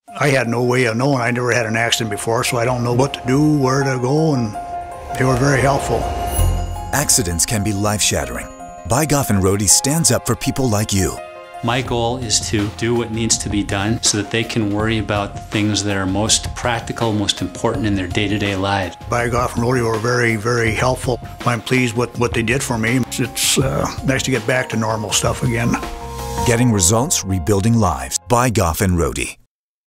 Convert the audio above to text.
I had no way of knowing. I never had an accident before, so I don't know what to do, where to go, and they were very helpful. Accidents can be life-shattering. Buygoff and Rohde stands up for people like you. My goal is to do what needs to be done so that they can worry about the things that are most practical, most important in their day-to-day lives. Buygoff and Rohde were very, very helpful. I'm pleased with what they did for me. It's nice to get back to normal stuff again. Getting results, rebuilding lives. Buygoff and Rohde.